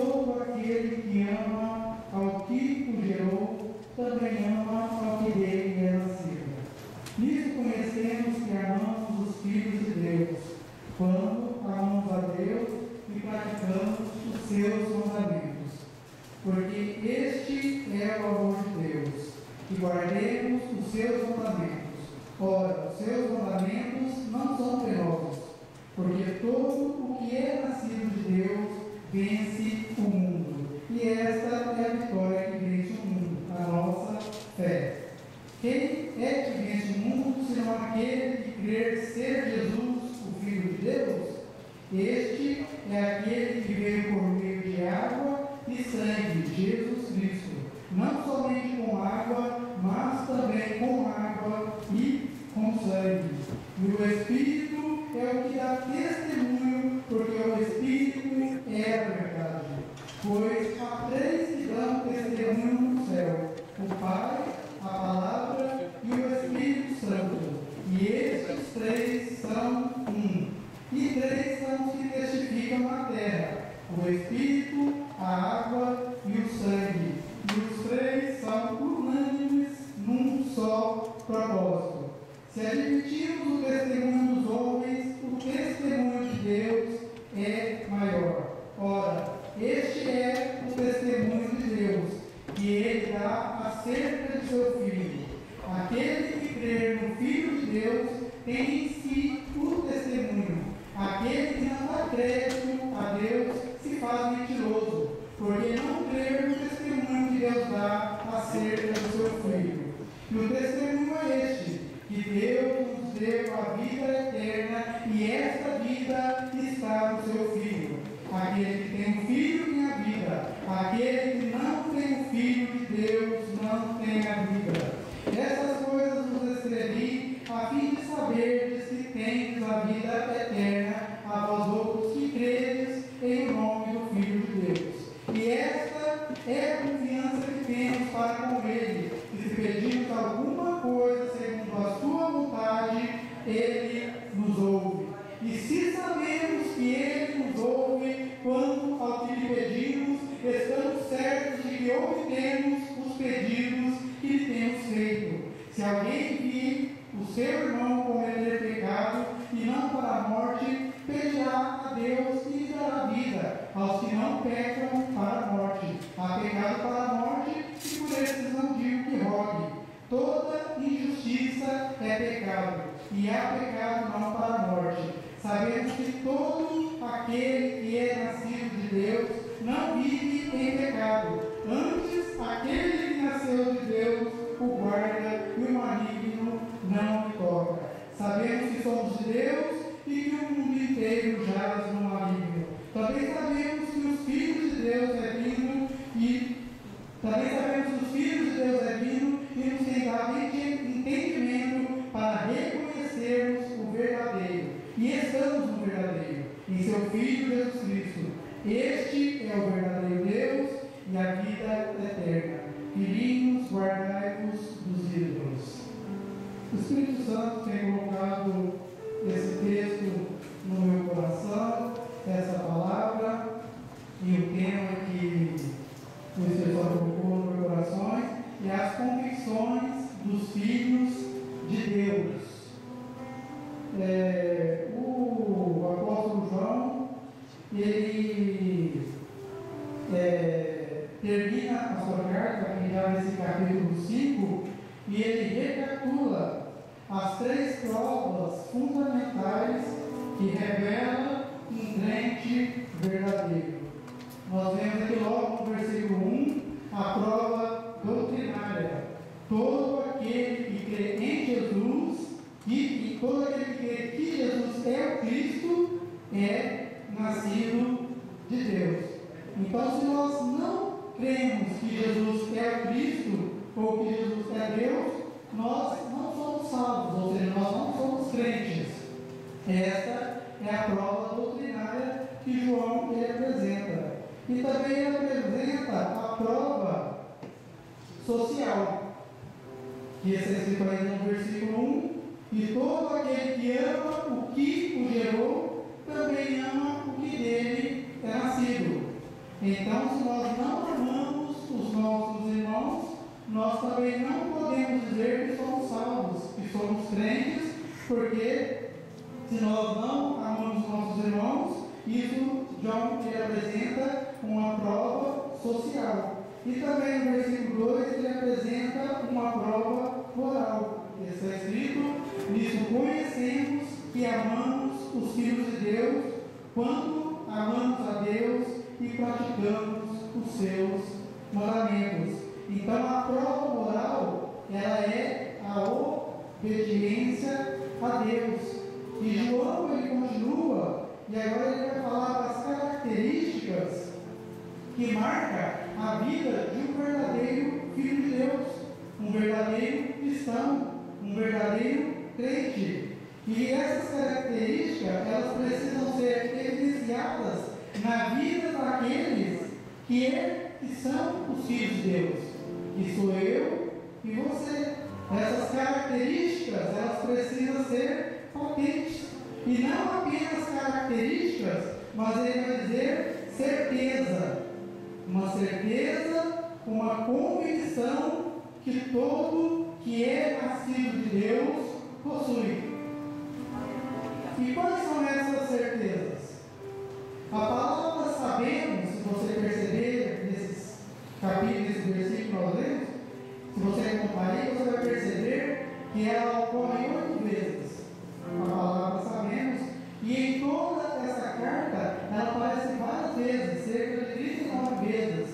todo aquele que ama ao que o gerou, também ama ao que dele é nascido. Nisso conhecemos que amamos os filhos de Deus, quando amamos a Deus e praticamos os seus mandamentos. Porque este é o amor de Deus, que guardemos os seus mandamentos. Ora, os seus mandamentos não são penosos, porque todo o que é nascido de Deus vence o mundo. E esta é a vitória que vence o mundo, a nossa fé. Quem é que vence o mundo, senão aquele que crer ser Jesus, o Filho de Deus? Este é aquele que veio por meio de água e sangue, Jesus Cristo, não somente com água, mas também com água e com sangue. E o Espírito é o que dá testemunho, porque o Espírito é a verdade. Pois há três que dão testemunho no céu: o Pai, a Palavra e o Espírito Santo. E estes três são um. E três são os que testificam na terra: o Espírito, a água e o sangue. E os três são unânimes num só propósito. Se admitirmos o testemunho dos homens, o testemunho de Deus é maior. Ora, este é o testemunho de Deus, que ele dá acerca de seu Filho. Aquele que crer no Filho de Deus tem em si o testemunho. Aquele que não dá crédito a Deus se faz mentiroso, porque não crer no testemunho que Deus dá acerca do seu Filho. E o testemunho é este, que Deus nos deu a vida eterna, e esta vida está no seu Filho. Aquele que tem o Filho tem a vida, aquele que não tem o Filho de Deus não tem a vida. Essas coisas vos escrevi a fim de saberdes que tendes a vida eterna, a vós outros que credes em nome do Filho de Deus. E esta é a confiança que temos para com Ele, que se pedirmos alguma coisa segundo a sua vontade, Ele nos ouve. E se sabemos que Ele nos ouve quanto ao que lhe pedimos, estamos certos de que obtemos os pedidos que lhe temos feito. Se alguém vir o seu irmão cometer pecado e não para a morte, pedirá a Deus e lhe dará vida aos que não pecam para a morte. Há pecado para a morte e por esses não digo que rogue. Toda injustiça é pecado, e há pecado não para a morte. Sabemos que todo aquele que é nascido de Deus não vive em pecado. Antes, aquele que nasceu de Deus o guarda, e o maligno não lhe toca. Sabemos que somos de Deus e que o mundo inteiro jaz no maligno. Também sabemos que os filhos de Deus é vindo e nos tem dado entendimento para reconhecermos o verdadeiro. E estamos no verdadeiro, em seu Filho Jesus Cristo. Este é o verdadeiro Deus e a vida eterna. Filhinhos, guardai-vos dos ídolos. O Espírito Santo tem colocado esse texto no meu coração, essa palavra, e o tema que o Espírito Santo colocou no meu coração é as convicções dos filhos de Deus. O apóstolo João, ele termina a sua carta, aqui já nesse capítulo 5, e ele recapitula as três provas fundamentais que revelam um crente verdadeiro. Nós vemos aqui logo no versículo 1 a prova doutrinária. Todo aquele que crê em Jesus e todo aquele que crê que Jesus é o Cristo é nascido de Deus. Então, se nós não cremos que Jesus é o Cristo ou que Jesus é Deus, nós não somos salvos, ou seja, nós não somos crentes. Esta é a prova doutrinária que João ele apresenta. E também ele apresenta a prova social, que está escrito aí no versículo 1, e todo aquele que ama o que o gerou, também ama o que dele é nascido. Então, se nós não amamos os nossos irmãos, nós também não podemos dizer que somos salvos, que somos crentes, porque se nós não amamos os nossos irmãos, isso João ele apresenta uma prova social. E também no versículo 2 ele apresenta uma prova moral. Está escrito: nisso conhecemos que amamos os filhos de Deus, quando amamos a Deus e praticamos os seus mandamentos. Então a prova moral, ela é a obediência a Deus. E João ele continua, e agora ele vai falar das características que marcam a vida de um verdadeiro filho de Deus, um verdadeiro cristão, um verdadeiro crente. E essas características, elas precisam ser evidenciadas na vida daqueles que são os filhos de Deus, que sou eu e você. Essas características, elas precisam ser patentes, e não apenas características, mas ele vai dizer certeza, uma certeza, uma convicção que todo que é nascido de Deus possui. E quais são essas certezas? A palavra sabemos, se você perceber nesses capítulos, nesse versículo que nós lemos, se você acompanhar, você vai perceber que ela ocorre 8 vezes. A palavra sabemos, e em toda essa carta ela aparece várias vezes, cerca de 39 vezes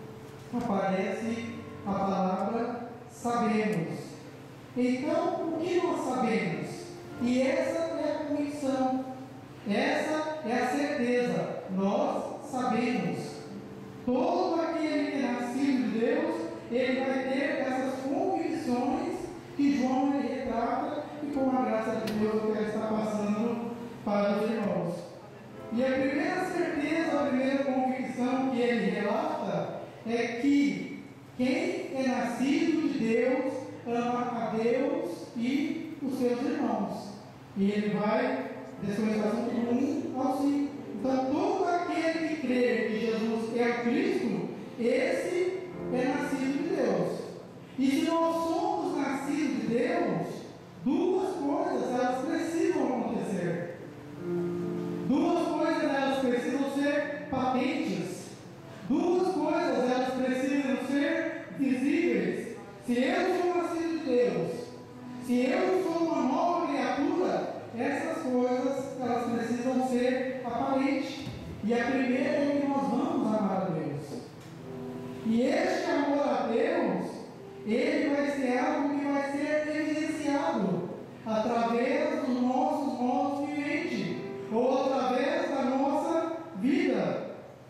aparece a palavra sabemos. Então, o que nós sabemos? E essa é a convicção, essa é a certeza. Nós sabemos. Todo aquele que é nascido de Deus, ele vai ter essas convicções que João ele retrata, e com a graça de Deus que ela está passando para os irmãos. E a primeira certeza, a primeira convicção que ele relata é que quem é nascido de Deus ama a Deus e os seus irmãos. E ele vai desconhecer do 1 ao 5. Então, todo aquele que crê que Jesus é o Cristo, esse é nascido de Deus. E se nós somos nascidos de Deus, duas coisas elas precisam acontecer. Duas coisas elas precisam ser patentes. Duas coisas elas precisam ser visíveis. Se eu sou nascido de Deus, se eu sou uma nova criatura, essas coisas elas precisam ser aparentes. E a primeira é que nós vamos amar a Deus. E este amor a Deus, ele vai ser algo que vai ser evidenciado através dos nossos modos de viver, ou através da nossa vida.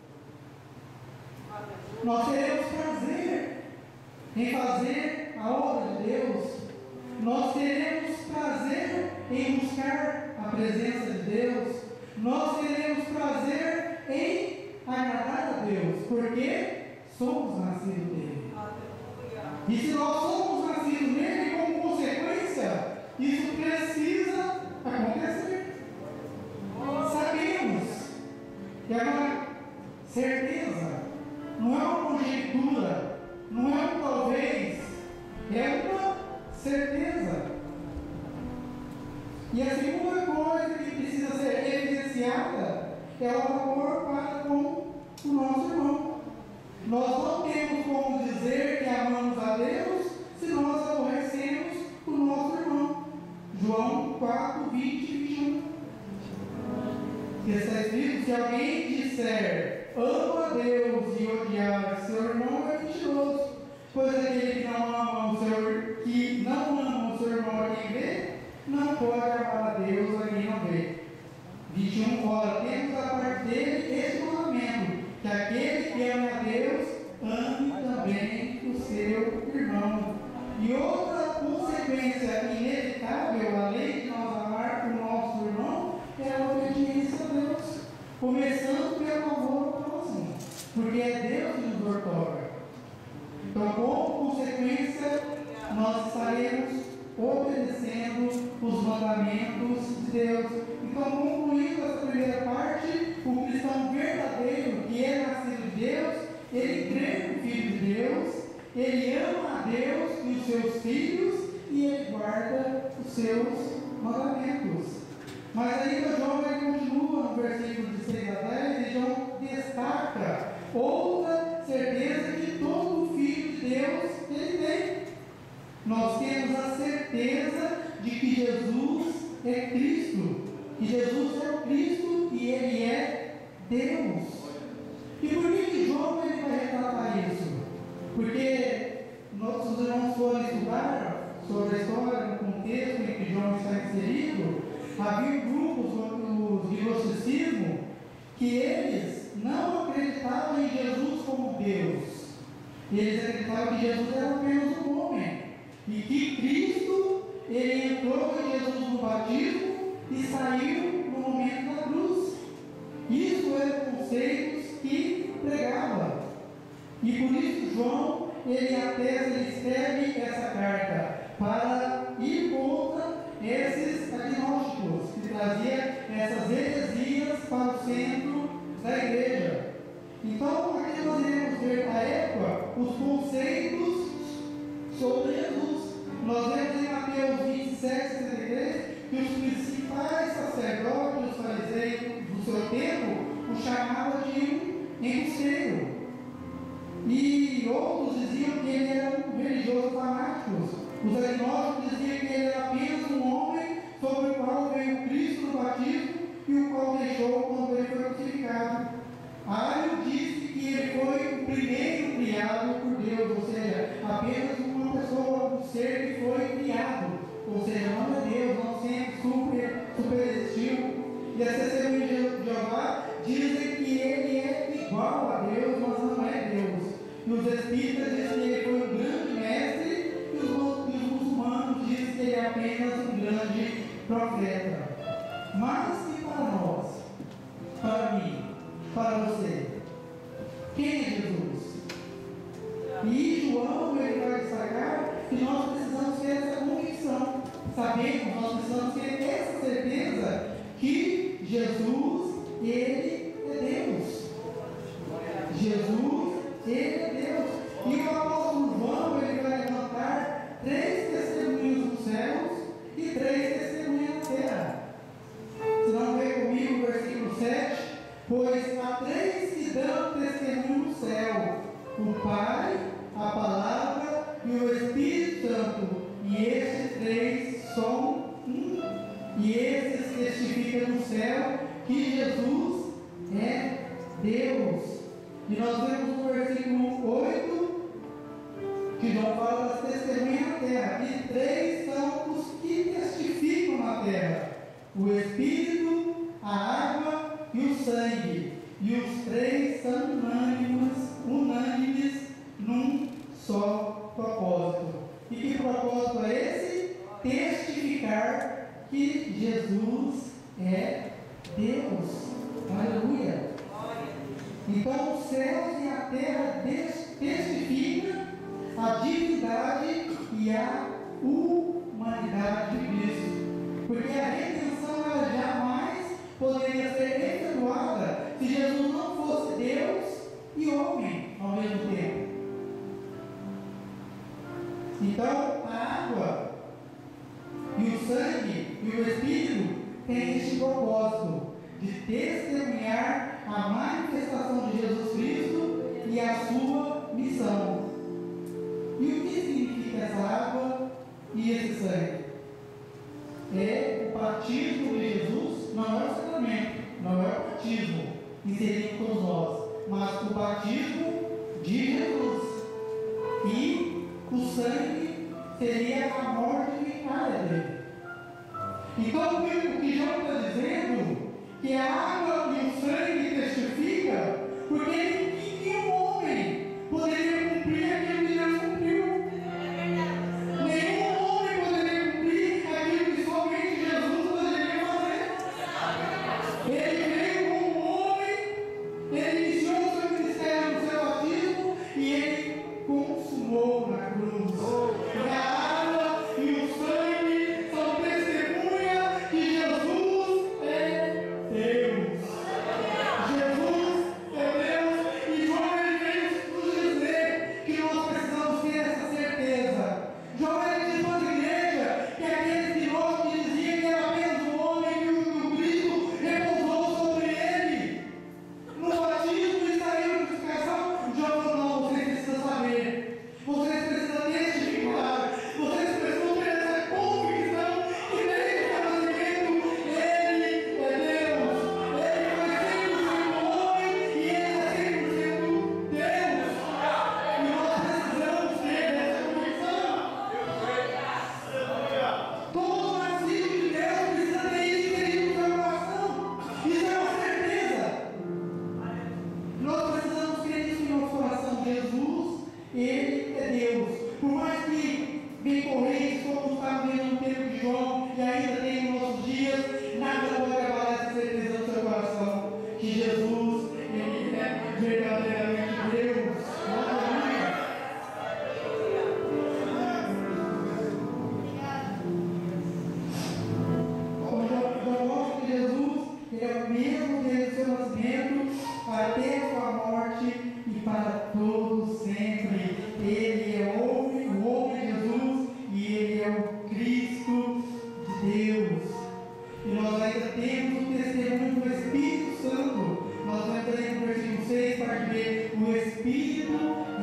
Nós teremos prazer em fazer a obra de Deus. Nós teremos prazer em buscar a presença de Deus. Nós teremos prazer em agradar a Deus, porque somos nascidos dele. E se nós somos nascidos nele, como consequência, isso precisa acontecer. Sabemos. E agora, certeza não é uma conjectura, não é um talvez, é uma certeza. E a segunda coisa que precisa ser evidenciada é o amor para com o nosso irmão. Nós não temos como dizer que amamos a Deus se nós aborrecemos o nosso irmão. João 4, 20 e 21. Que está escrito: se alguém disser amo a Deus e odiar seu irmão, é mentiroso. Pois aquele que não ama o seu irmão a quem vê, não pode amar a Deus a quem não vê. 21. Ora, temos a parte dele este mandamento, que aquele que ama a Deus, ame também o seu irmão. E outra consequência inevitável, além de nós amar o nosso irmão, é a obediência a Deus, começando pelo amor ao próximo, porque é Deus que nos outorga. Então, como consequência, nós estaremos obedecendo os mandamentos de Deus. Então, concluindo essa primeira parte, o cristão verdadeiro, que é nascido de de Deus, ele crê no Filho de Deus, ele ama a Deus e os seus filhos e ele guarda os seus mandamentos. Mas ainda João ele continua no versículo de 6 a 10 e João destaca outra certeza que todo filho de Deus ele tem. Nós temos a certeza de que Jesus é Cristo, que Jesus é o Cristo e ele é Deus. E por que João ele vai retratar isso? Porque nossos irmãos foram estudar sobre a história, no contexto em que João está inserido, havia grupos de gnosticismo que eles não acreditavam em Jesus como Deus. Eles acreditavam que Jesus era apenas um homem e que Cristo ele entrou em Jesus no batismo e saiu no momento da cruz. Isso eram conceitos que pregava. E por isso João ele escreve essa carta para ir contra esses agnósticos que traziam essas heresias para o centro da igreja. Então, aqui nós iremos ver na época os conceitos sobre Jesus. Nós vemos em Mateus 27, 63 que os principais sacerdotes, os fariseus do seu tempo, o chamavam de um embusteiro. E outros diziam que ele era um religioso fanático. Os agnósticos diziam que ele era apenas um homem sobre o qual veio Cristo no batismo e o qual deixou quando ele foi crucificado. Ario disse que ele foi o primeiro criado por Deus, ou seja, apenas uma pessoa, um ser que foi criado, ou seja, não é Deus, não sempre superexistiu. E as testemunhas de Jeová dizem que ele é igual a Deus, mas não é Deus. E os espíritas dizem que ele foi um grande mestre, e os muçulmanos dizem que ele é apenas um grande profeta. Mas e para nós? Para mim? Para você? Quem é Jesus? E João ele vai destacar que nós precisamos ter essa convicção. Sabemos, nós precisamos ter essa certeza que Jesus, ele é Deus. Jesus, ele é Deus. E o apóstolo João ele vai levantar 3 testemunhos nos céus e 3 testemunhas na terra. Se não vê comigo o versículo 7, pois há 3 que dão testemunho no céu: o Pai, a Palavra e o Espírito Santo. E esses 3 são um. E esses testificam no céu que Jesus é Deus. E nós vemos no versículo 8 que João fala das testemunhas na terra. E 3 são os que testificam na terra: o Espírito, a água e o sangue. E os 3 são unânimes num só propósito. E que propósito é esse? Testificar que Jesus é Deus. Aleluia. Então os céus e a terra testificam a divindade e a humanidade de Cristo. Porque a redenção ela jamais poderia ser efetuada se Jesus não fosse Deus e homem ao mesmo tempo. Então a água e o sangue e o Espírito têm este propósito de testemunhar a manifestação de Jesus Cristo e a sua missão. E o que significa essa água e esse sangue? É o batismo de Jesus, não é o sacramento, não é o batismo inserido todos nós, mas o batismo de Jesus. E o sangue seria a morte vicária dele. Então o que João está dizendo que a água e o sangue testifica, porque nenhum homem poderia cumprir aquilo que Deus cumpriu. Nenhum homem poderia cumprir aquilo que somente Jesus poderia fazer. Ele veio como homem, ele iniciou o seu ministério no seu batismo e ele consumou na cruz. E a água e o sangue são testemunha que Jesus é Deus. Jesus é Deus. E João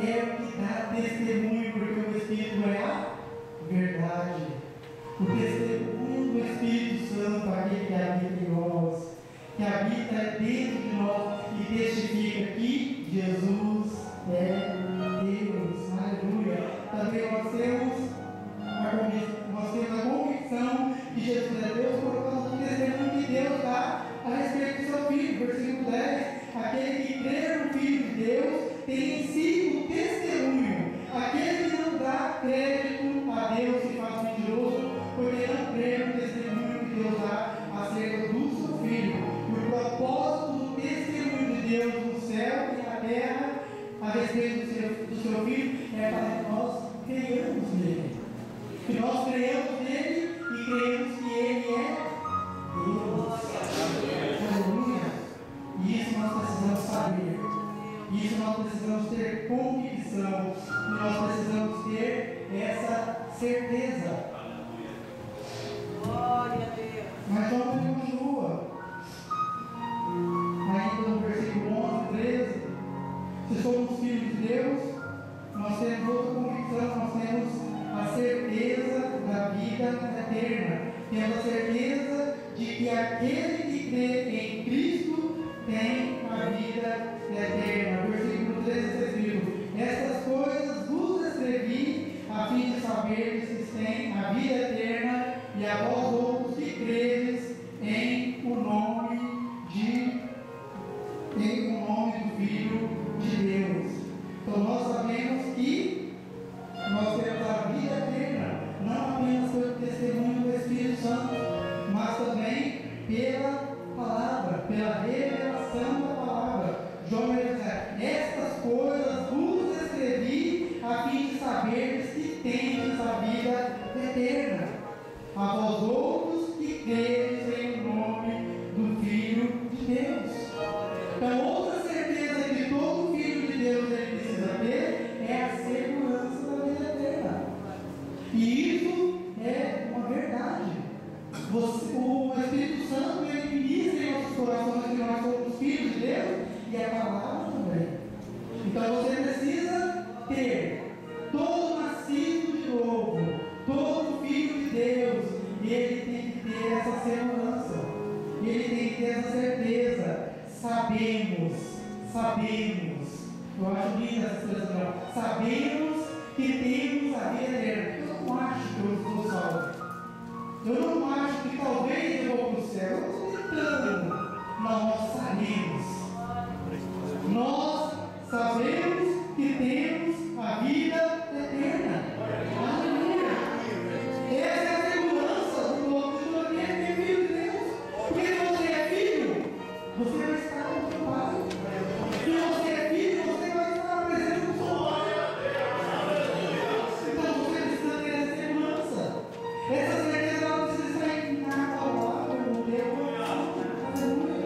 é o que dá testemunho, porque o Espírito é a verdade. O testemunho do Espírito Santo, aquele que habita em nós, que habita dentro de nós e testifica que Jesus é Deus. Aleluia. Também nós temos a convicção que Jesus é Deus por causa do testemunho que Deus dá a respeito do seu Filho. Versículo 10: aquele que crê no Filho de Deus tem em si o testemunho. Aquele que não dá crédito a Deus se faz mentiroso, porque não crê no testemunho que Deus dá acerca do seu Filho. E o propósito do testemunho de Deus no céu e na terra a respeito do seu Filho é para que nós creiamos nele. Que nós creiamos nele e creemos que ele é Deus. Aleluia. E isso nós precisamos saber. Isso nós precisamos ter convicção. E nós precisamos ter essa certeza. Glória a Deus. Mas João continua. Ainda no versículo 11, 13. Se somos filhos de Deus, nós temos outra convicção, nós temos a certeza da vida eterna. Temos a certeza de que aquele que crê em Cristo tem a vida eterna. Versículo 13 está escrito: estas coisas vos escrevi a fim de saberes que têm a vida eterna, e a vós outros que credes em o nome do Filho de Deus. Então nós sabemos que nós temos a vida eterna, não apenas pelo testemunho do Espírito Santo, mas também pela palavra, pela revelação da palavra. João vai dizer: estas coisas vos escrevi a fim de saberes que tendes a vida eterna, a vós outros que credes em nome do Filho de Deus. Então, outra certeza que todo Filho de Deus ele precisa ter é a segurança da vida eterna. E isso é uma verdade. O Espírito Santo ele ministra em nossos corações que nós somos filhos de Deus, e a palavra também. Então você precisa ter todo nascido de novo, todo filho de Deus, e ele tem que ter essa segurança, ele tem que ter essa certeza. Sabemos, eu acho linda essa expressão, sabemos que temos a vida eterna. Eu não acho que eu estou salvo, eu não acho que talvez eu vou para o céu, eu estou tentando, mas nós sabemos que temos a vida eterna. Aleluia. Essa é a segurança do povo de todo aquele que é filho de Deus. Porque se você é filho, você vai estar com o seu pai. Se você é filho, você vai estar na presença do seu pai. Então você precisa ter essa segurança. Essa certeza não precisa estar na palavra, no Deus. Aleluia.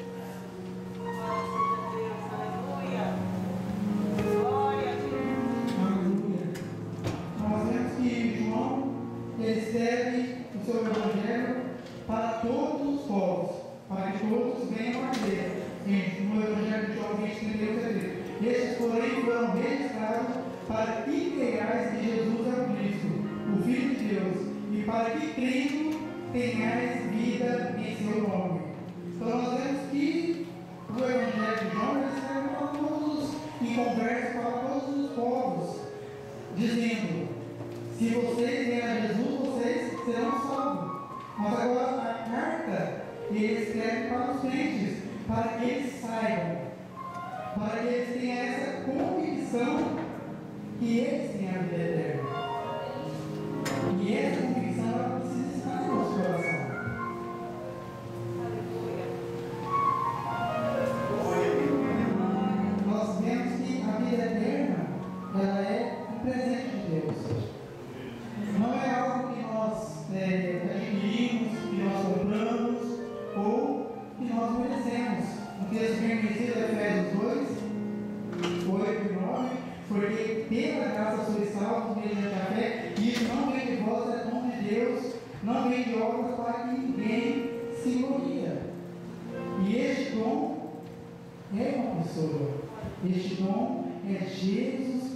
Aleluia. Nós vemos que João ele escreve o seu evangelho para todos os povos, para que todos venham a crer. No evangelho de João 20, 31, estes, porém, foram registrados para que creiais que Jesus é o Cristo, o Filho de Deus, e para que crendo tenhais vida em seu nome. Então nós vemos que o evangelho de João ele escreve para todos e conversa para todos os povos, dizendo: se vocês vêm a Jesus, vocês serão salvos. Mas agora a carta ele escreve para os crentes, para que eles saibam, para que eles tenham essa convicção que eles têm a vida eterna. E essa convicção ela precisa estar no nosso coração. Nós vemos que a vida eterna ela é um presente de Deus. Não é algo que nós adquirimos, que nós compramos ou que nós merecemos. No texto bem conhecido, Efésios 2, 8 e 9, porque pela graça sois salvos mediante a fé, e isso não vem de vós, é dom de Deus, não vem de obras para que ninguém se gloria. E este dom é uma pessoa, este dom é Jesus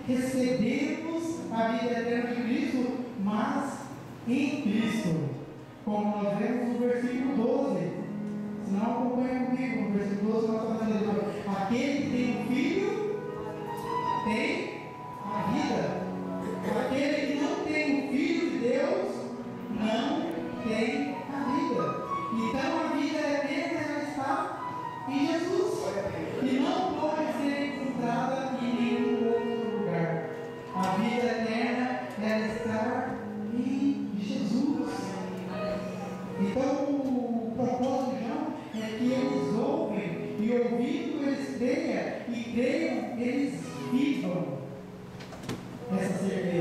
recebemos a vida eterna de Cristo, mas em Cristo, como nós vemos no versículo 12. Se não acompanha comigo, no versículo 12 nós estamos dizendo: aquele que tem um filho tem a vida. Aquele que não tem o Filho de Deus não tem a vida. Então a vida eterna já está em Jesus e não pode ser encontrada em nenhum outro lugar. A vida eterna ela está em Jesus. Então o propósito de João é que eles ouvem e ouvindo eles creiam e creiam eles vivam essa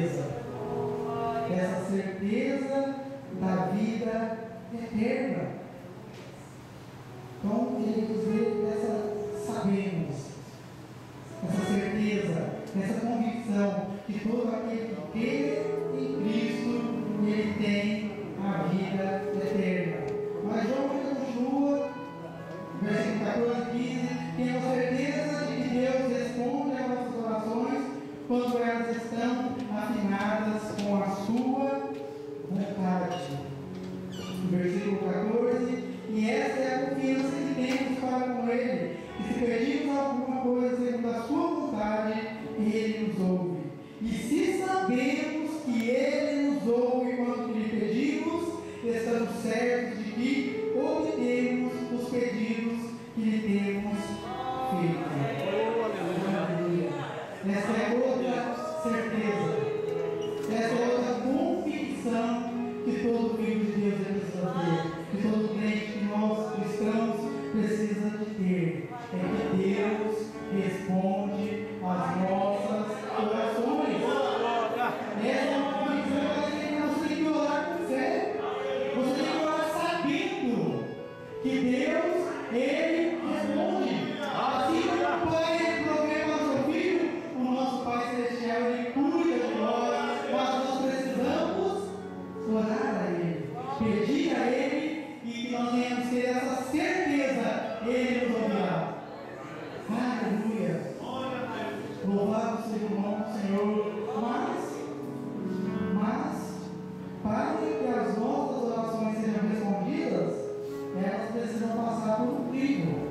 certeza da vida eterna. Então, queremos ver sabemos, essa certeza, essa convicção que todo aquele que crê em Cristo, ele tem a vida eterna. Mas João continua, versículo 14 e 15, temos certeza de que Deus responde às nossas orações quando elas estão afinadas com a sua vontade. Versículo 14: e essa é a confiança que temos para com Ele, que se pedimos alguma coisa segundo a sua vontade, Ele nos ouve. E se sabemos que Ele nos ouve quando lhe pedimos, estamos certos de que obtemos os pedidos que lhe temos feito. Essa é outra certeza, essa é outra convicção que todo filho de Deus precisa ter, que todo crente que nós cristãos precisa de ter, é que Deus responde às nossas orações. Essa é uma convicção que você tem que orar com fé, você tem que orar sabendo que Deus, Ele responde. Assim como o Pai programa o seu filho, o nosso Pai Celestial, Ele cuida de nós, mas nós precisamos orar a Ele, pedir a Ele, e que nós venhamos ter essa certeza, Ele nos ouvirá. Aleluia! Louvado seja o nome do Senhor. Mas para que as nossas orações sejam respondidas, elas precisam passar por um crivo.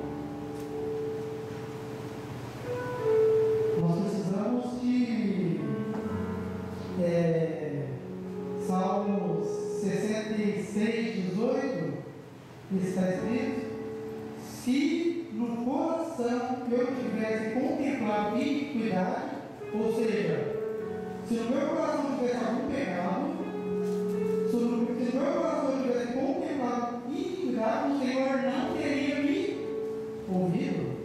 Nós precisamos de Salmos 66, 18, que está escrito: se no coração eu tivesse contemplado iniquidade, ou seja, se no meu coração tivesse algum pecado, se no meu coração eu tivesse contemplado iniquidade, o Senhor não teria me ouvido.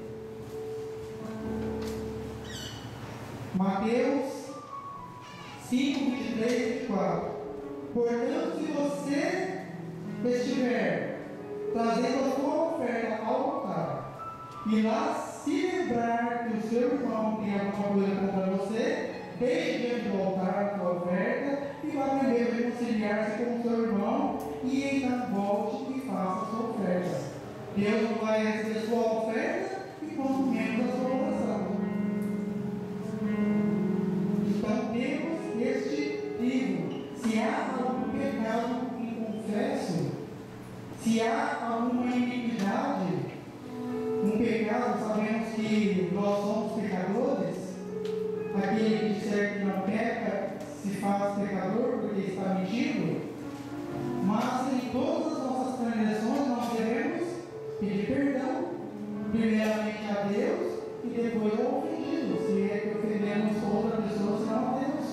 Mateus 5, 23, 24. Portanto, se você estiver trazendo a sua oferta ao altar, e lá se lembrar que o seu irmão tem alguma coisa contra você, deixe diante do altar a sua oferta e vá primeiro reconciliar-se com o seu irmão, e então volte e faça a sua oferta. Deus não vai receber a sua oferta enquanto menos a sua oração. Então temos este livro. Se há algum pecado inconfesso, se há alguma iniquidade, um pecado, sabemos que nós somos pecadores. Aquele que disser que não peca se faz pecador porque está mentindo. Mas em todas as nossas transgressões nós devemos pedir perdão, primeiramente a Deus e depois ao ofendido, se é que ofendemos outra pessoa, senão a Deus.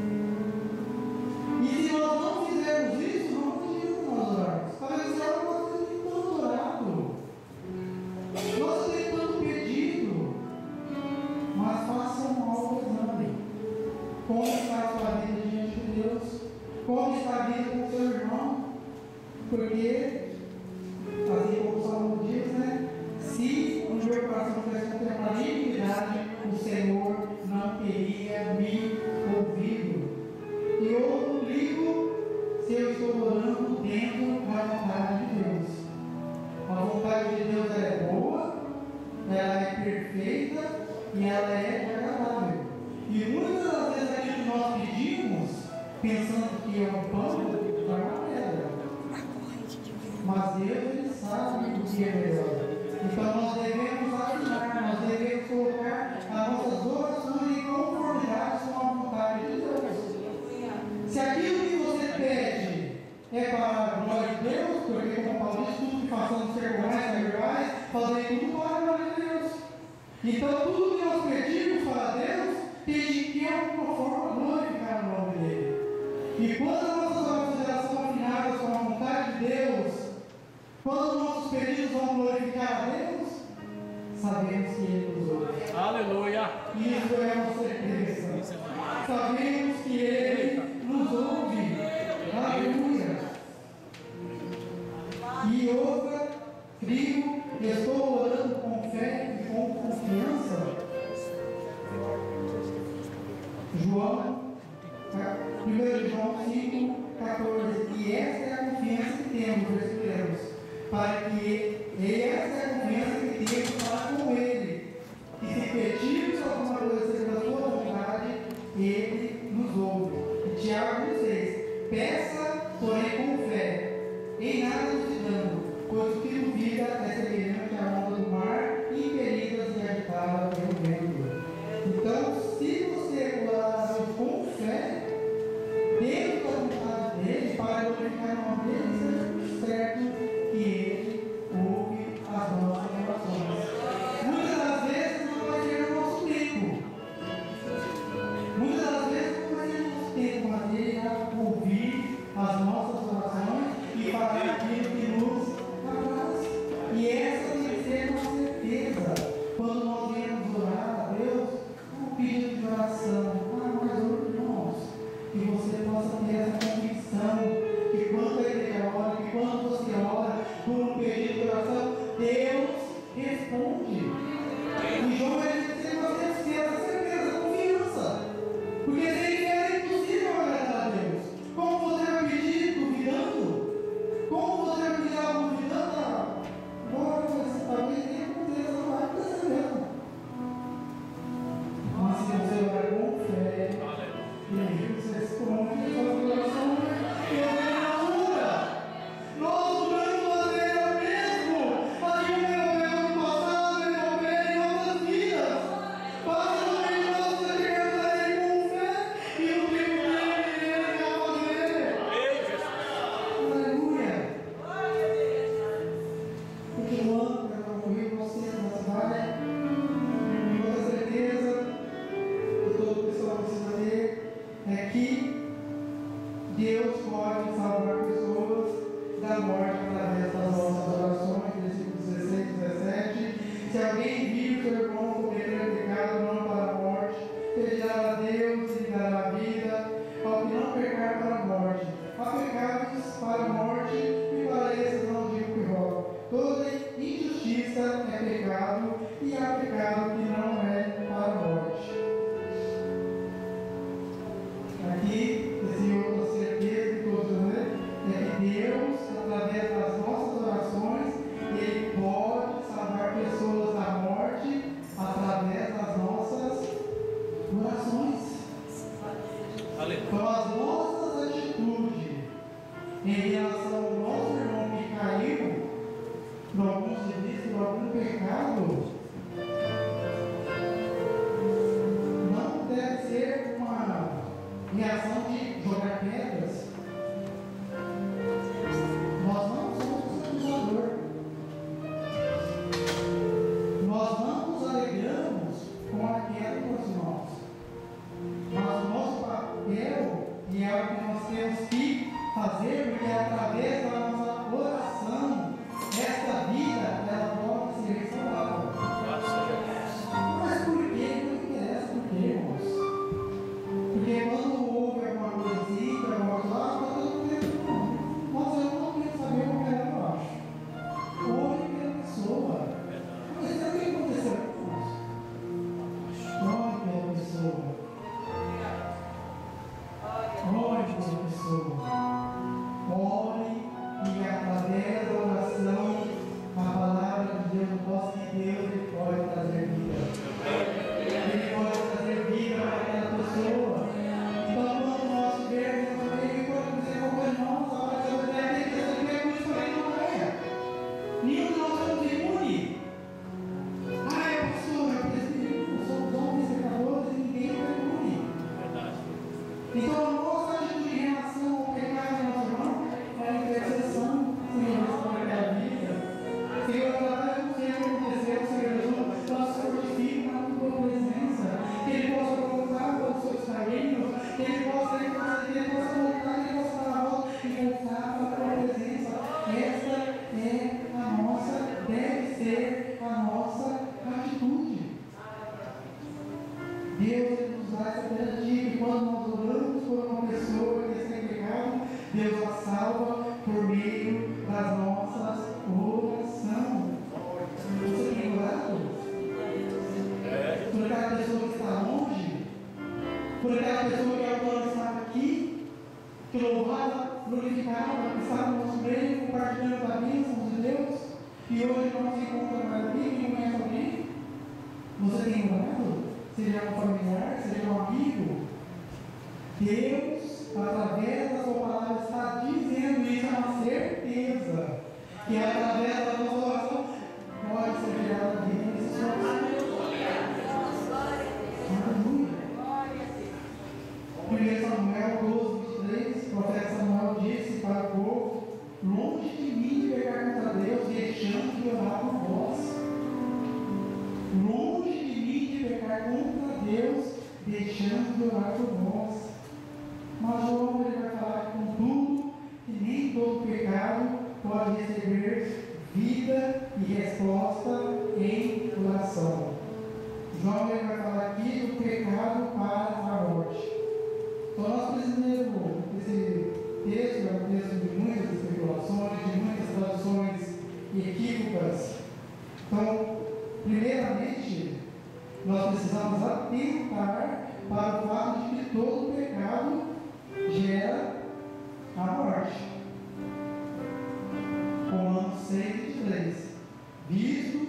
E se nós não fizermos isso, não adianta nós orarmos. Talvez nós temos tanto orado, nós temos tanto pedido, mas façam um autoexame. Como está a sua vida diante de Deus? Como está a vida com o seu irmão? Porque, assim como o Salmo diz, né? Se o meu coração tivesse contemplado iniquidade, o Senhor não teria me ouvido. E eu ligo se eu estou orando dentro da vontade de Deus. A vontade de Deus é boa, ela é perfeita e ela é agradável. E muitas das vezes aquilo que nós pedimos, pensando que é um pão, vai uma pedra. Mas Deus, Ele sabe o que é melhor. Então nós devemos afinar, nós devemos colocar as nossas orações em conformidade com a vontade de Deus. Se aquilo que você pede é para a glória de Deus, porque como Paulo diz, tudo que façamos ser mais, verbais, fazer tudo para a glória de Deus. Então tudo que nós pedimos para Deus tem que de alguma forma glorificar o nome dele. E quando as nossas orações são afinadas com a vontade de Deus, quando os nossos pedidos vão glorificar a Deus, sabemos que Ele nos ouve. Aleluia! Isso é uma certeza. Sabemos que Ele nos ouve. Aleluia! E outra, creio, estou orando com fé e com confiança. João 1 João 5, 14. E esta é a confiança que temos, esperamos, para que essa é a confiança que temos para com Ele. E se pedirmos alguma coisa segundo a sua vontade, Ele nos ouve. E Tiago 6. Peça, porém com fé, em nada duvidando, pois o que duvida é semelhante à onda do mar, impelidas e agitadas pelo vento. Então, se você orar a Deus com fé, dentro da vontade dele, para glorificar o nome dele, seja certo que ele ouve as nossas orações. Muitas das vezes não vai ser o nosso tempo. Muitas das vezes não vai ser o nosso tempo, mas ele irá ouvir as nossas orações e fazer aquilo que nos apraz. E essa tem que ser uma certeza. Quando nós viemos orar a Deus, um pedido de oração, mas irmãos, que você possa ter essa convicção que quando a igreja ora, que quando você ora por um pedido de oração, Deus responde. E João vai dizer que nós temos que ter essa certeza, confiança. Porque se ele quer, é impossível agradar a Deus. Como você vai pedir duvidando? Como você vai pedir algo duvidando? Bora, talvez nem aconteça, não vai acontecer mesmo. Mas se você orar com fé, e aí você responde a sua oração, e a cura. Nós oramos a Deus mesmo, mas o meu passado, meu bem em nossas vidas. Faça também de nós que chegamos a Ele com fé e no tempo dele Ele vai fazer. Aleluia. Continuando, para concluir com você, mas vai, com toda certeza, todo o pessoal precisa ter, é que Deus pode salvar pessoas da morte através das nossas orações, versículos 16 e 17. Se alguém viu seu irmão cometer pecado, não para a morte, pedirá a Deus e lhe dará a vida, ao que não pecar para a morte. Há pecados para a morte, e para esses não digo que rogo. Toda injustiça é pecado, e há pecado que não é para a morte. Aqui, esse outra certeza que todos né, é que Deus, através das nossas orações, Ele pode salvar pessoas da morte através das nossas orações. Então, as nossas atitudes em relação ao nosso irmão que caiu por algum serviço, por algum pecado, por uma pessoa que está em pecado, Deus a salva por meio das nossas orações. Você tem orado? Por aquela pessoa que está longe? Por aquela pessoa que agora está aqui? Que louvada, glorificada, que está no nosso meio, compartilhando a bênção de Deus? E hoje não se encontra mais aqui, não conhece alguém? Você tem orado? Seja um familiar, seja um amigo? Deus, através da sua palavra, está dizendo isso, é uma certeza, que através da nossa oração pode ser gerada a vida nesse coração. Aleluia. 1 Samuel 12:23, o profeta Samuel disse para o povo: longe de mim de pecar contra Deus, deixando de orar por vós. Longe de mim de pecar contra Deus, deixando de orar por vós. Mas o homem vai falar contudo que nem todo pecado pode receber vida e resposta em oração. João vai falar aqui do pecado para a morte. Então nós precisamos, esse texto é um texto de muitas especulações, de muitas traduções equívocas. Então, primeiramente, nós precisamos atentar para o fato de que todo pecado gera a morte. Romanos 6:23. Visto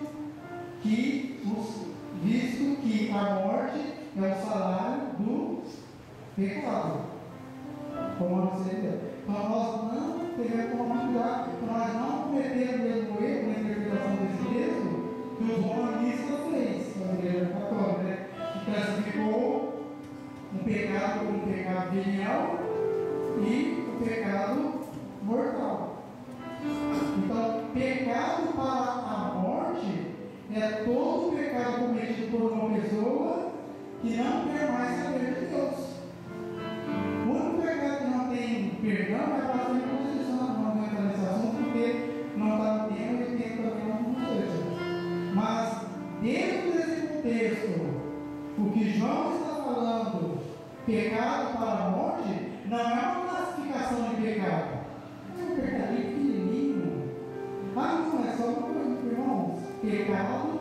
que a morte é o salário do pecado. Romanos 6:23. Então nós não devemos tomar cuidado para nós não cometer o mesmo erro na interpretação desse texto que os romanistas fez, a igreja católica, né? Que classificou um pecado como um pecado venial e o pecado mortal. Então, pecado para a morte é todo pecado cometido por uma pessoa que não quer mais saber de Deus. O único pecado que não tem perdão é a base de Constituição. Não vou entrar nesse assunto porque não está no tempo e tempo também não consegue. Mas, dentro desse contexto, o que João está falando, pecado para a morte, não é uma classificação de pecado. É um pecadinho pequenininho. Ah, não, é só uma coisa, irmãos. Pecado,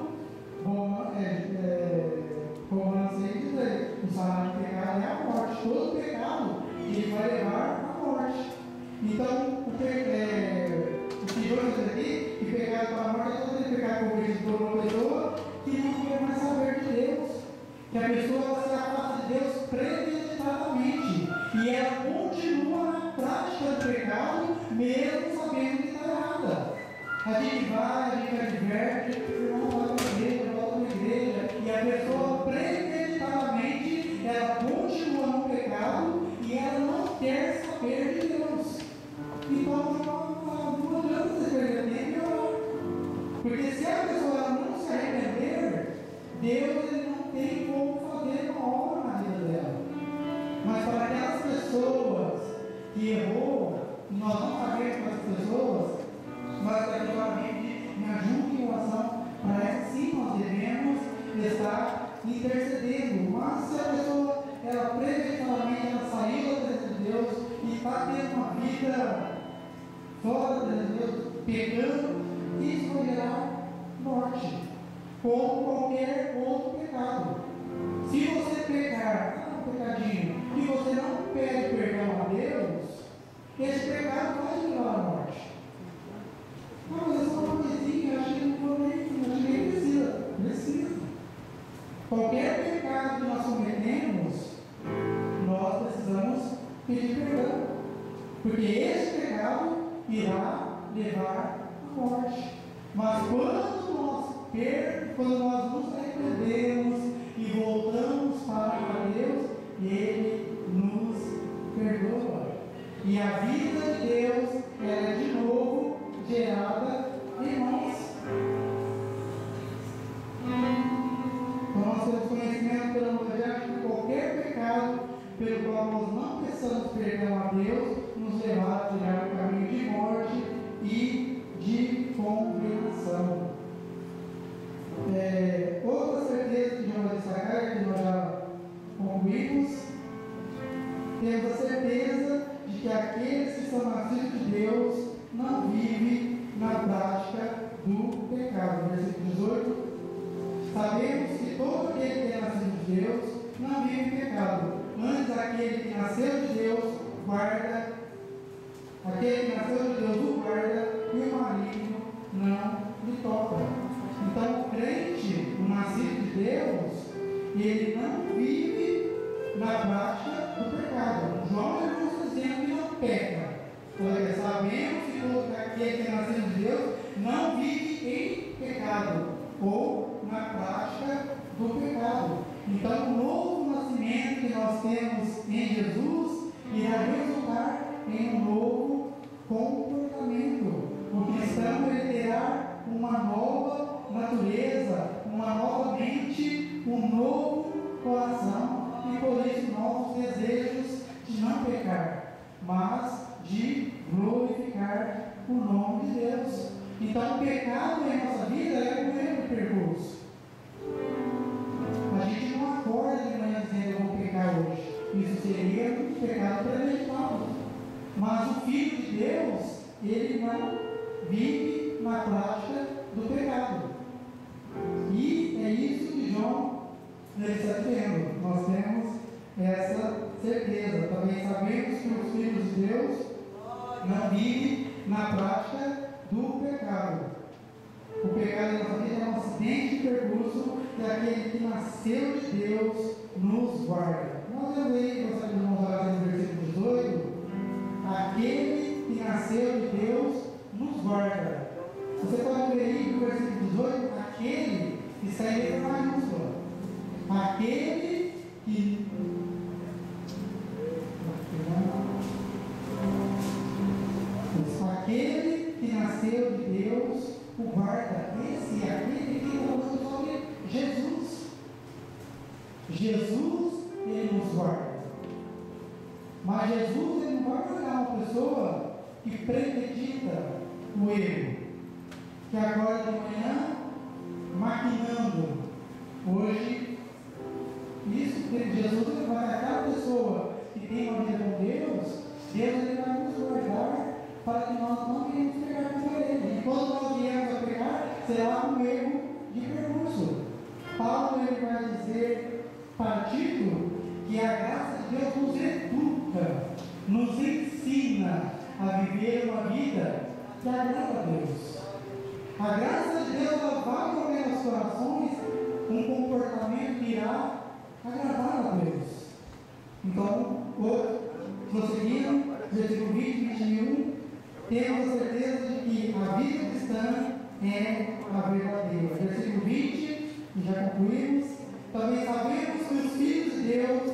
Romanos 6:3. O salário do pecado é a morte. Todo pecado, ele vai levar à morte. Então, o que João diz aqui, que pecado para a morte é todo aquele pecado cometido por uma pessoa que não quer mais saber de Deus. Que a pessoa se afasta de Deus premeditadamente e ela continua na prática do pecado, mesmo sabendo que está errada. A gente vai, a gente adverte, irmão, volta para a igreja, e a pessoa premeditadamente ela continua no pecado e ela não quer saber de Deus. Então não adianta você perder tempo e orar. Porque se a pessoa não se arrepender, Deus ele não tem como fazer uma obra na vida dela. Mas para aquelas pessoas que errou, nós não sabemos para as pessoas, mas particularmente me ajude em oração, para essa sim nós devemos estar intercedendo. Mas se a pessoa, ela premeditadamente, ela saiu da presença de Deus e está tendo uma vida fora da presença de Deus, pecando, isso vai gerar morte, como qualquer outro pecado. Se você pecar, um pecadinho, e você não pede perdão a Deus, esse pecado vai te levar à morte. Não, mas é só uma coisinha, acho que nem precisa. Precisa. Qualquer pecado que nós cometemos, nós precisamos pedir perdão. Porque esse pecado irá levar à morte. Mas quando nós nos arrependemos e voltamos para Deus, Ele nos perdoa. E a vida de Deus é de novo gerada em nós. Então nós temos conhecimento pela novidade que qualquer pecado pelo qual nós não precisamos perdão a Deus nos levar a tirar o caminho de morte e de condenação. Outra certeza que já vai destacar, que nós já concluímos, temos a certeza de que aqueles que são nascidos de Deus não vivem na prática do pecado. Versículo 18. Sabemos que todo aquele que é nascido de Deus não vive em pecado. Antes, aquele que nasceu de Deus guarda, aquele que nasceu de Deus o guarda, e o maligno não lhe toca. Então, o crente, o nascido de Deus, ele não vive na prática do pecado. João já nos dizendo que não peca. Porque sabemos que todo aquele que é nascido de Deus não vive em pecado, ou na prática do pecado. Então, o novo nascimento que nós temos em Jesus irá resultar em um novo comportamento. O cristão ele terá uma nova natureza, uma nova mente, um novo coração, e por isso novos desejos de não pecar, mas de glorificar o nome de Deus. Então, o pecado em nossa vida é o erro do percurso. A gente não acorda de manhã dizendo eu vou pecar hoje. Isso seria um pecado premeditado. Mas o Filho de Deus, ele não vive na prática do pecado. E é isso que João está dizendo. Nós temos essa certeza. Também sabemos que os filhos de Deus não vivem na prática do pecado. O pecado em nossa vida é um acidente de percurso que aquele que nasceu de Deus nos guarda. Nós vemos aí, gostaria de mostrar no versículo 18, aquele que nasceu de Deus nos guarda. Você pode ver aí no versículo 18, aquele que está em letra maiúscula. Aquele que nasceu de Deus o guarda. Esse é aquele que está falando sobre Jesus. Jesus, ele nos guarda. Mas Jesus, ele não vai guardar uma pessoa que premedita o erro, que acorda de manhã maquinando. Hoje, isso, Jesus, ele vai dar aquela pessoa que tem uma vida com Deus, Deus ele vai nos guardar para que nós não venhamos pegar contra ele. E quando nós viemos a pegar, será um erro de percurso. Paulo ele vai dizer para Tito que a graça de Deus nos educa, nos ensina a viver uma vida que agrada a Deus. A graça de Deus ela vai mover nos corações um comportamento que irá agradar a Deus. Então, prosseguindo, versículo 20 e 21, temos a certeza de que a vida cristã é a verdadeira. Versículo 20, e já concluímos. Também sabemos que os filhos de Deus,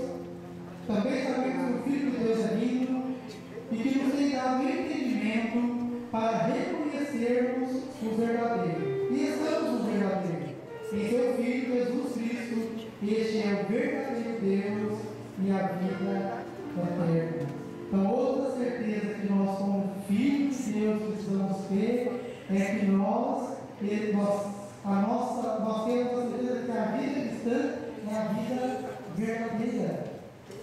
é vindo e que nos tem dado entendimento para reconhecermos os verdadeiros. E estamos nos verdadeiros. Em seu Filho Jesus Cristo, este é o verdadeiro Deus e a vida eterna. Então, outra certeza que nós, como filhos de Deus, precisamos ter é que nós temos a certeza de que a vida cristã é a vida verdadeira.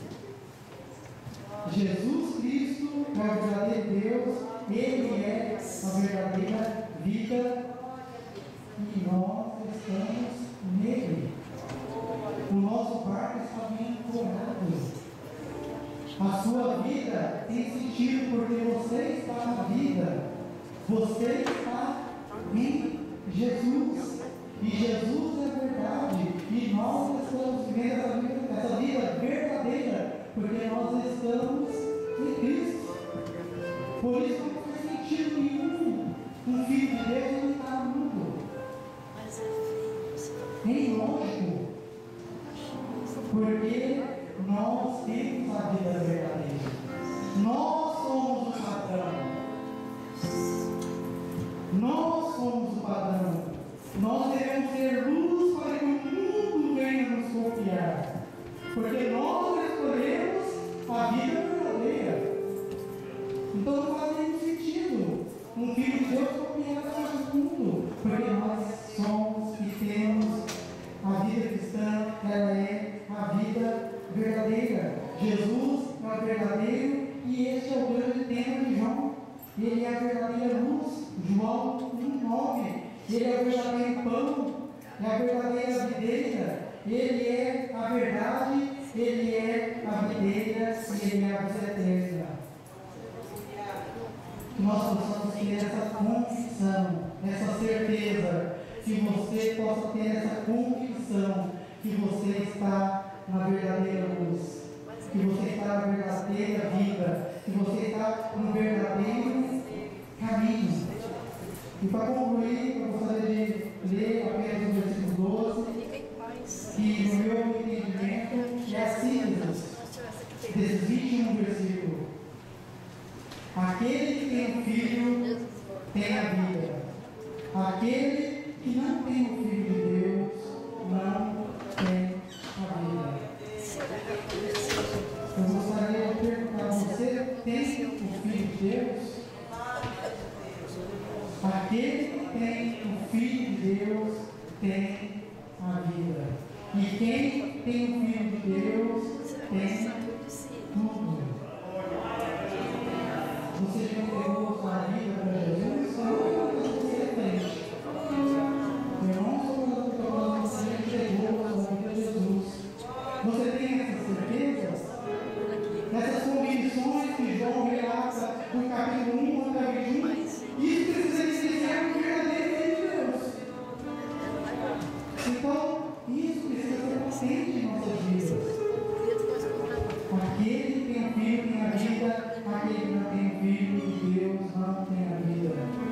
Jesus Cristo é o verdadeiro Deus, Ele é a verdadeira vida e nós estamos nele. O nosso barco está bem ancorado. A sua vida tem sentido porque você está na vida. Você está em Jesus. E Jesus é verdade. E nós estamos vivendo essa vida verdadeira porque nós estamos em Cristo. Por isso não faz sentido nenhum um filho de Deus não estar no mundo. É ilógico. Porque nós temos a vida verdadeira. Nós somos o padrão. Nós somos o padrão. Nós devemos ter luz para que o mundo venha nos confiar. Porque nós escolhemos a vida verdadeira. Então não faz nenhum sentido um filho de Deus confiar no mundo. Porque nós somos e temos a vida cristã, ela é a vida verdadeira. Jesus é o verdadeiro verdadeiro e este é o grande tema de João. Ele é a verdadeira luz, João 1,9. Ele é o verdadeiro pão, é a verdadeira videira. Ele é a verdade, Ele é a videira e Ele é a vida eterna. Que nós possamos ter essa convicção, essa certeza, que você possa ter essa convicção que você está na verdadeira luz, que você está na verdadeira vida, que você está no verdadeiro caminho. E para concluir, eu gostaria de ler apenas o versículo 12, que no meu entendimento é a síntese desses 21 versículos. Aquele que tem o Filho tem a vida. Aquele que não tem o Filho de Deus não tem a vida. Eu gostaria de perguntar: você tem o Filho de Deus? Aquele que tem o Filho de Deus tem a vida. E quem tem o Filho de Deus tem tudo. Você já entregou sua vida para Jesus? Ou você tem? Eu não sou falando que você entregou a sua vida a Jesus. Você tem essa certeza? Essas convicções que João relata no capítulo 1 até 21, isso precisa iniciar no verdadeiro Filho de Deus. Então, isso precisa ser consciente em nossas vidas. Aquele que tem o Filho tem a vida, aquele que não tem o Filho de Deus não tem a vida.